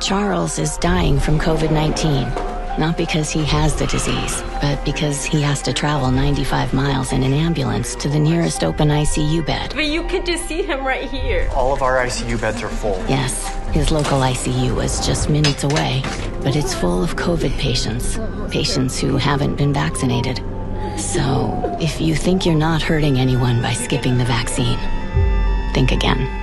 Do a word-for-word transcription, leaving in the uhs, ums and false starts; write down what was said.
Charles is dying from COVID nineteen. Not because he has the disease, but because he has to travel ninety-five miles in an ambulance to the nearest open I C U bed. But you could just see him right here. All of our I C U beds are full. Yes, his local I C U is just minutes away, but it's full of COVID patients, patients who haven't been vaccinated. So, if you think you're not hurting anyone by skipping the vaccine, think again.